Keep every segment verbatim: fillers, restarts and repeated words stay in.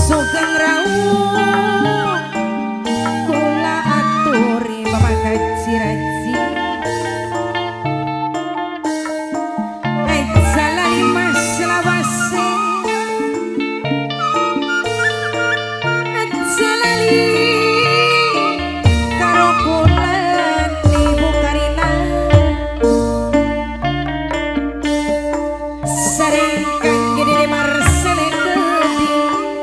Sugeng rawuh kula aturi pamangkat siraji aja lali mas selawase aja lali karo kulan ibu Karina sering kangge dede Marcele gede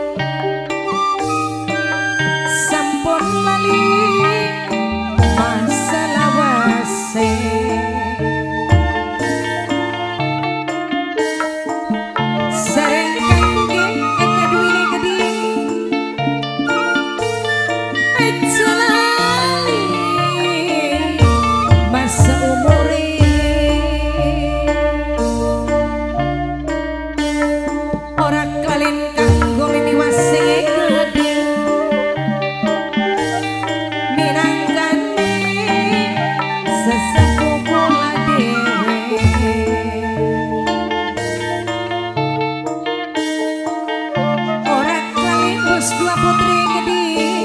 sampun lali masalah wase sering kangge eka duwine gede aja lali masa umure ora kalen kanggo mimi wase gede minangkane sesepuh kula dhewe ora kalen bos dua putri gede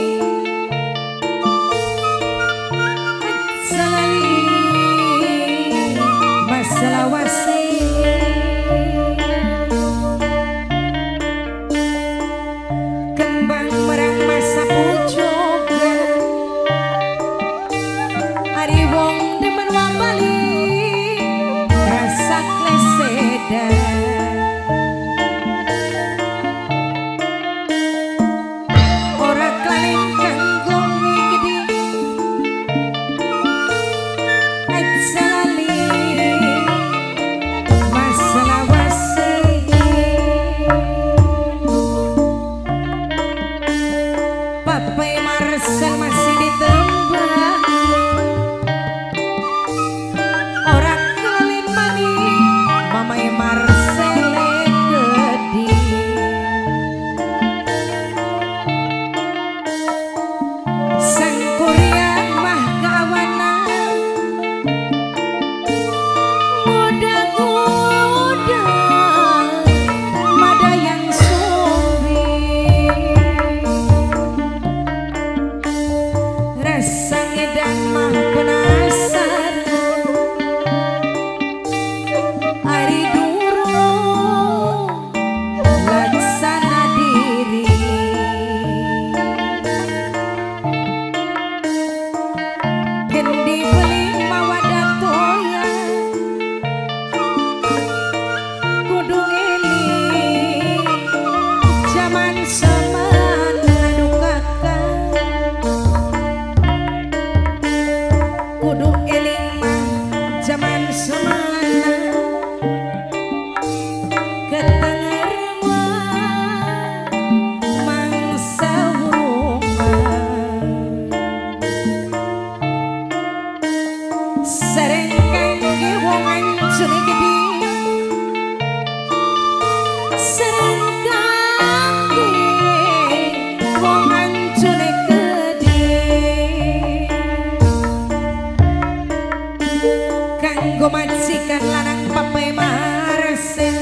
salali masalah wase kembang merang masa pujoga ari wong demen wapali rasa kleseda ora kalen kanggo gede aja lali masalah wase Papai Marcel masih ditembak orang kelin mani Mamai Marcel gede sang kurian mah kawanan muda-muda mada yang sumbi rasa ngedan mah penasaran ari durung laksana diri gendi beli mawadah toya kudu eling zaman semana aduh kakak kudu eling mah zaman semana ketengerma mangsa hurungan sering kangge wong ancune gede sering kangge wong ancune gede kanggo majikan lanang Papai Marcel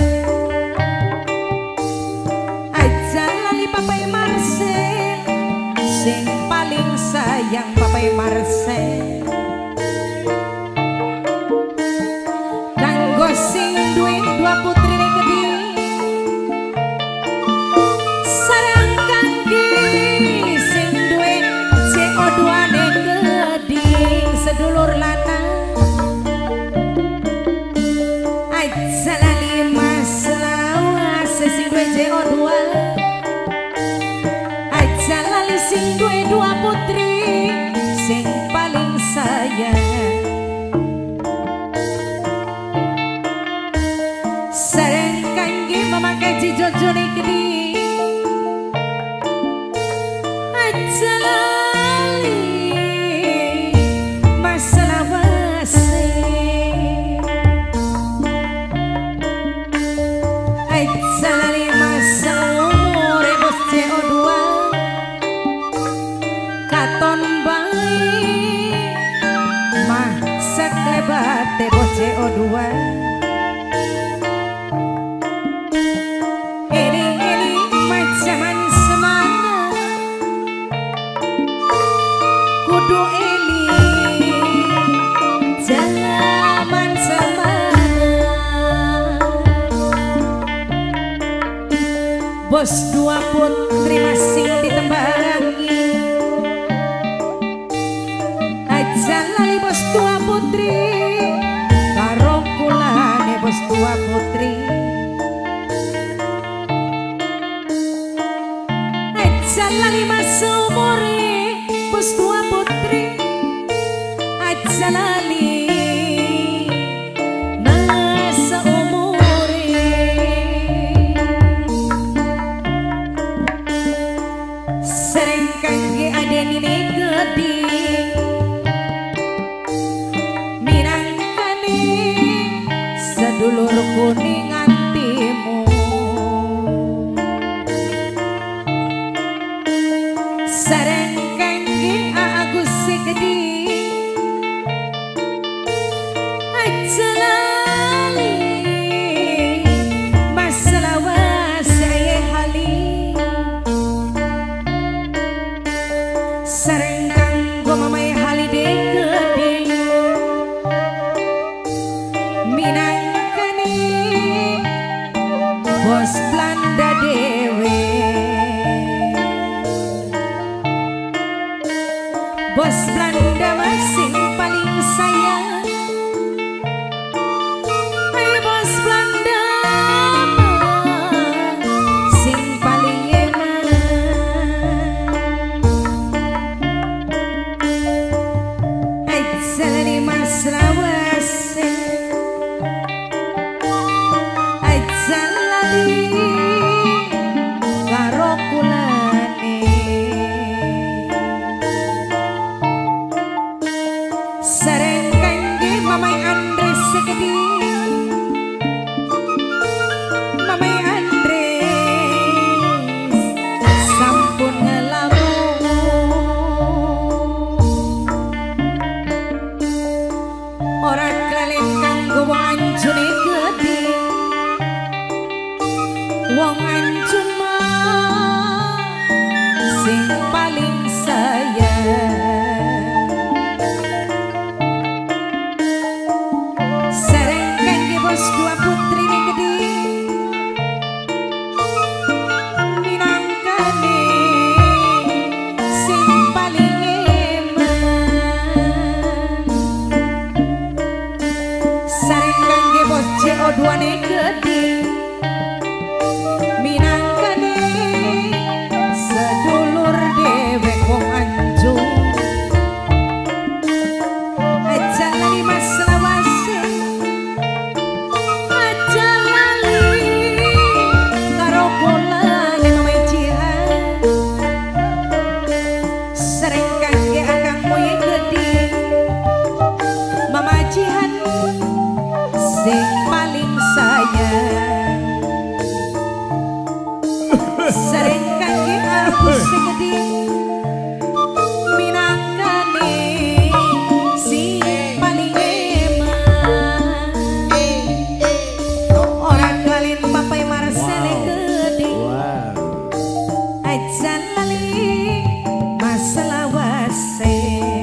aja lali Papai Marcel sing paling sayang Papai Marcel kanggo sing duwe dua putri gede sareng kangge sing duwe C O dua ne gede sedulur lanang aja lali masalah wase sing duwe C O dua aja lali sing duwe dua putri sing paling sayang sareng kangge memakai jijojone gede aja lali masalah wase aja lali masa umure bos C O dua katon baik mah seklebate bos C O dua eling-eling mah zaman semana kudu eling zaman semangat. Bos dua putri masing ditembangi, aja lali bos dua putri karo kulane bos dua putri. Aja lali masa umure bos dua putri, aja lali masa umure. Sering kangge adenine gede minangkane sedulur kuning antimu. Sareng kangge Agus gede aja lali masalah saya hali. Sareng kanggo mamai haliday gede minangkane bos Belanda dewe. Bos Belanda masing paling sayang, ay bos Belanda sing paling eman. Aja lali mas lawase, aja lali karo kulane. Sareng kangge mamai Andres segede, mamai Andres sampun ngelamun. Ora kalian kanggo wong anjune gede, wong anjun mah sing paling sayang. Sareng kangge bos dua putri ne gede minangkane sing paling eman. Sareng kangge bos C O dua ne gede minangkane sedulur dewek wong anjung. Aja lali mas lawase, aja lali karo kulane mamai jihan. Sareng kangge akang moye gede mama jihan sing paling sayang. Sareng kangge Agus gede minangkane sing paling eman. Ora kalian papai Marcele gede aja lali mas lawase.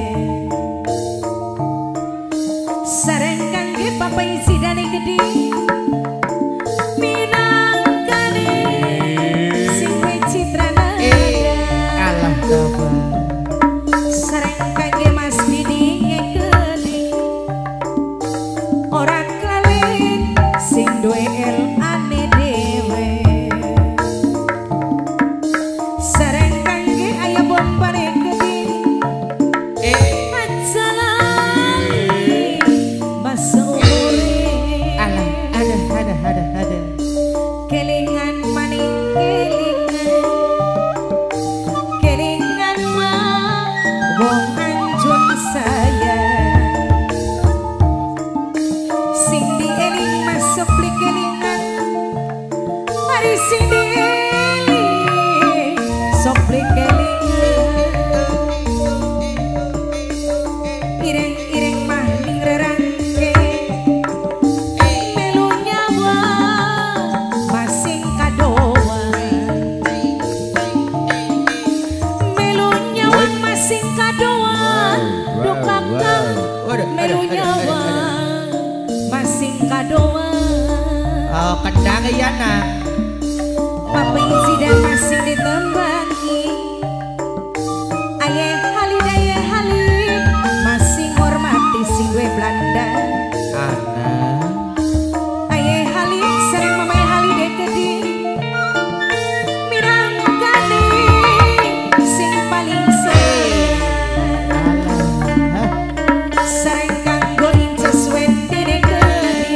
Sareng kangge papai Zidane gede minangkane sing Citrana. Alah kabar. Sareng kangge Mas Didi gede ora kalian sing duwe el ane dewe. Sareng kangge aya bombane gede aja lali masa umure. Alah ada ada ada ada. Kelingan maning kelingan, kelingan mah wong anjun sayang. Sing dieling masuk beli kelingan, hari sing dieling sok beli kelingan. Ireng-ireng mah ning rerangke melu nyawa masing kadoa, melu nyawa masing kadoa Yana. Papingsi dan masih ditembangi. Aye hali daya hali masih ngormati sing gue Belanda. Ana. Aye hali sering mamai hali dekedi. Mirangkani sing paling sayang. Sering kanggo incas wenti dekedi.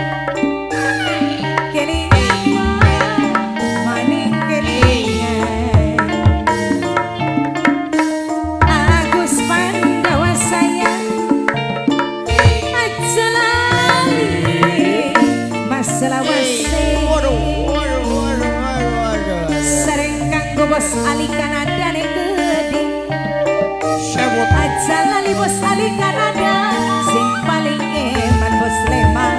Kelingan maning kelingan. Agus Pandawa sayang. Aja lali masalah wase. Sering kanggo bos Ali Kanada negedi. Aja lali bos Ali Kanada sing paling eman bos Leman.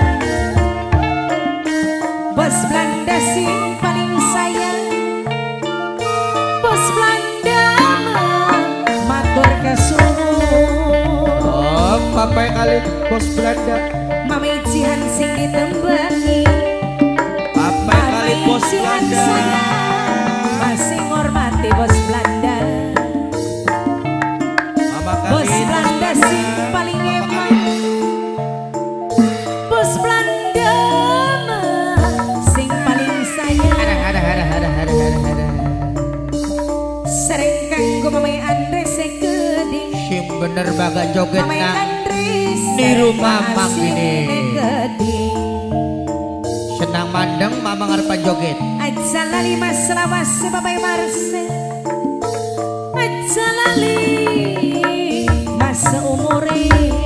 Bos Belanda sing paling sayang. Bos Belanda mah matur kesuwun. Oh, papai kali bos Belanda. Mami Jihan sing ditembangi. Papai kali bos Jihan Belanda. sayang masih ngormati bos Belanda. Mama kali Bos Belanda sing paling eman. Bos Belanda mah sing paling sayang. Ada ada ada ada ada ada ada. Sering kanggo Mamai Andre segede. Sim bener baga joget Mamai na. Andre Niru mamang masih ini. negede. Senang mandeng mama ngarepan joget. Aja lali masalah wase Bapak Marse. Aja lali masa umure.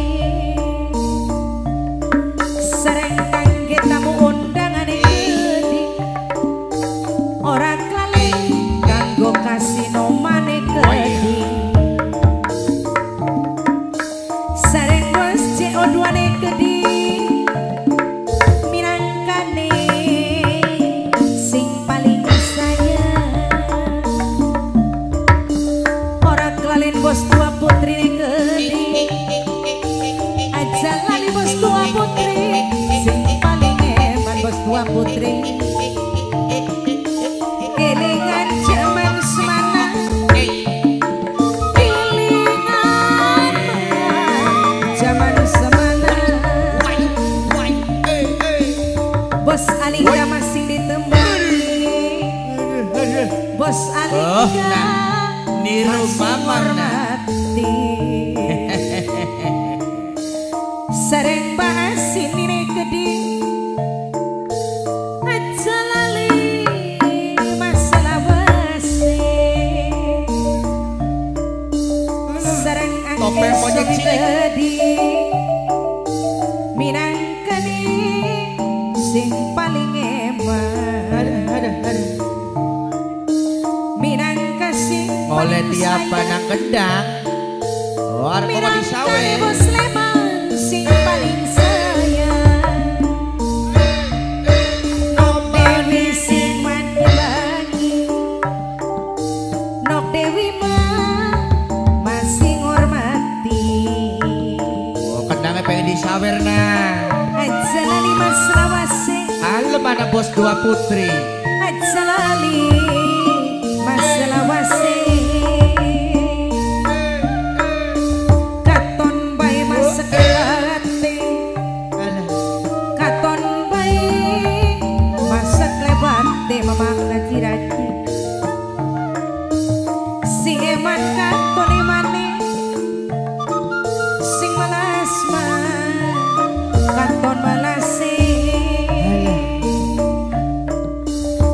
Sering kangge tamu undangan gede. Ora klale kanggo kasino mane gede. Sering bos C O dua ne gede. Minangkane sing paling sayang. Ora kelalen bos tua putri gede. Aja lali bos tua putri sing paling eman bos tua putri. Kelingan jaman semana. Kelingan jaman semana. Bos Alingga masih ditembangi. Bos Alingga Oh, nah, niru masih mamang, nah. ngormati. Sering bahas ini gede. Aja lali masalah wase. Sering Topeng angin monyet sing cilik. gede. Minangkani sing paling eman. Ada ada ada. Minangka sing Oleh paling tiap sayang. panang kendang. Oh, arep mau disawe. Minangkani bos Leman sing paling sayang. Nok Dewi sing mati lagi. Nok Dewi mah masih ngormati. Oh, kendangnya pengen disawer nah. Aja lali mas lawase. Halo mana bos dua putri. Aja lali mas lawase. Katon bae mas kelate. Alah. Katon bae mas klebate mamang raji-raji. Sing eman katon emane. Sing malas mah katon malase.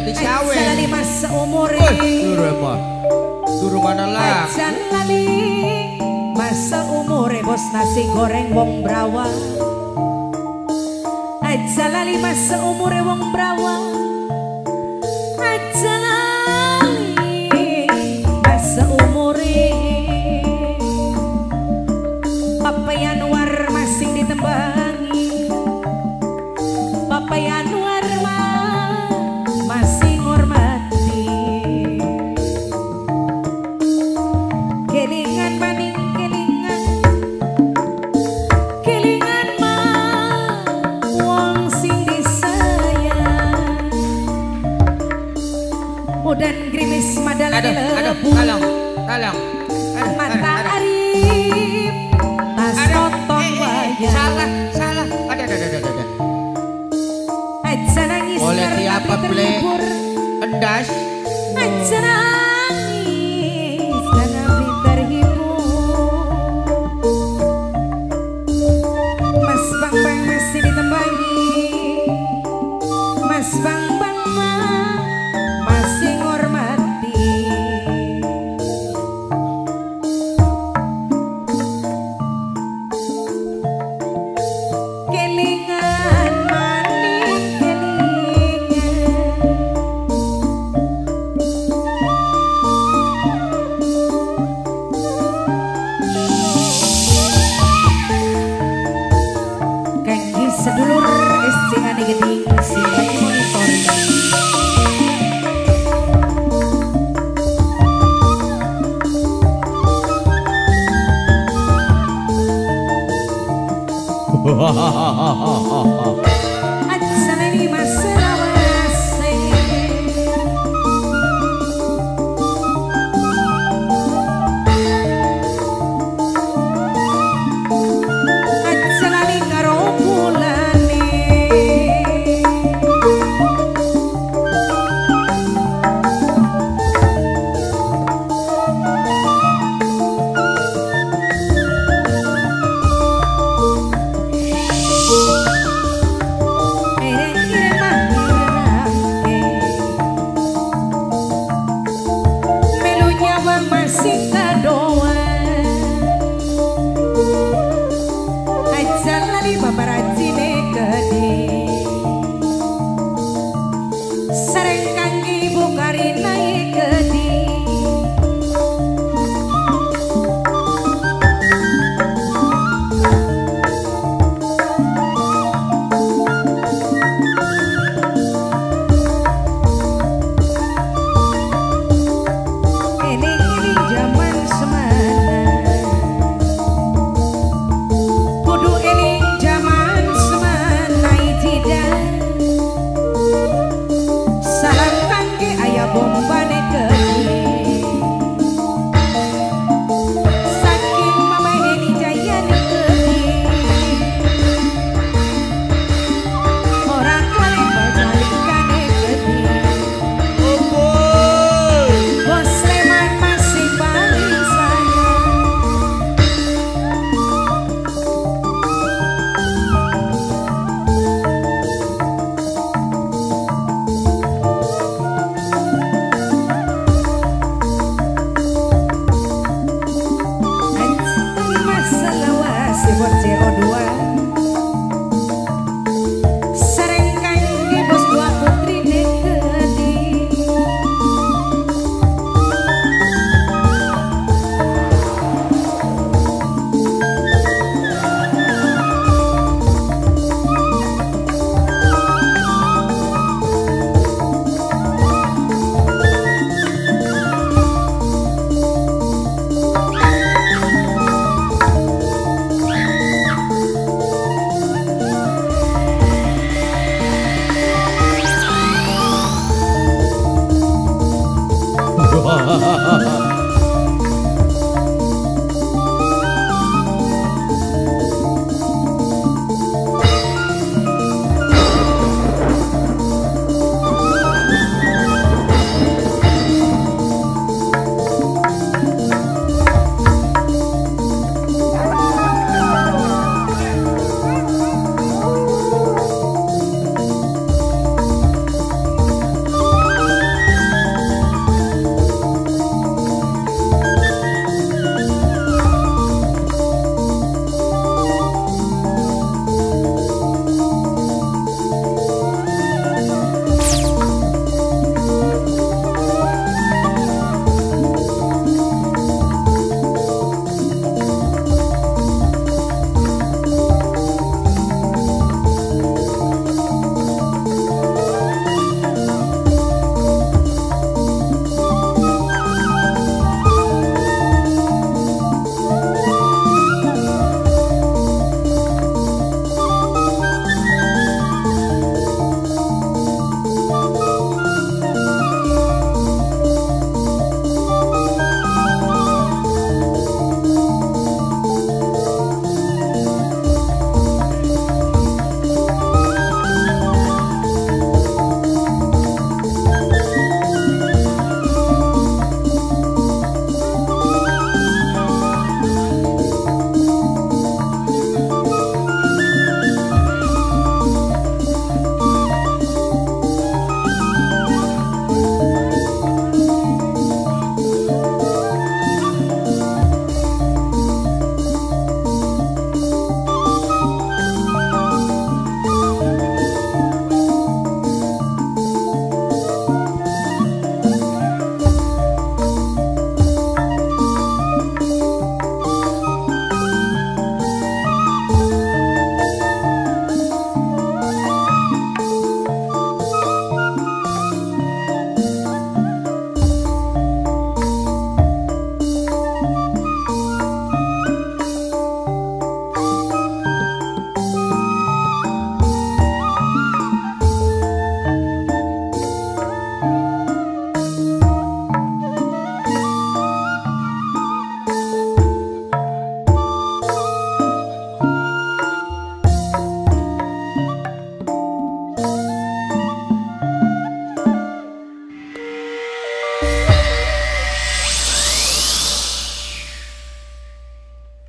di sawer. Jalali mas seumure. Turu apa? Turu mana lah? Jalali mas seumure bos nasi goreng wong brawa. Jalali mas seumure wong brawa. Jalali mas seumure. Papa Yanuar masing ditembangi. Papa Yanuar mah masih ngormati. Kelingan maning kelingan, kelingan mah wong sing disayang. Udan grimis madalan Aduh, aduh, lebu. tolong, tolong. Aduh, Mata aduh, aduh. arif tas Aduh, nonton eh, eh, wayang. salah, salah. Ada, ada, ada, ada, ada. Aja nangis Oleh karena siapa, api Ble? terlebur. Endas. Aja nangis karena api terhibur. Mas Bang Bang masih ditembangi. Mas Bang Bang mah masih ngormati. Kelingan maning kelingan, kangge sedulur estingane geding sing lagi monitoring. Aja nani mas selawase. Aja lali karo bulane. Ere-ere mahirake. Melu nyawa masih kadoan. Aja lali babarajine gede. Sareng kangge ibu karinae gede. Eling-eling jaman semana. Kudu eling jaman semana tidak. Salam kangge aya bombane gede. Saking mama Eni Jayani gede. Orang kali bajalikane gede. Bos Sleman masih paling sayang. Anjing masalah si buat C O dua.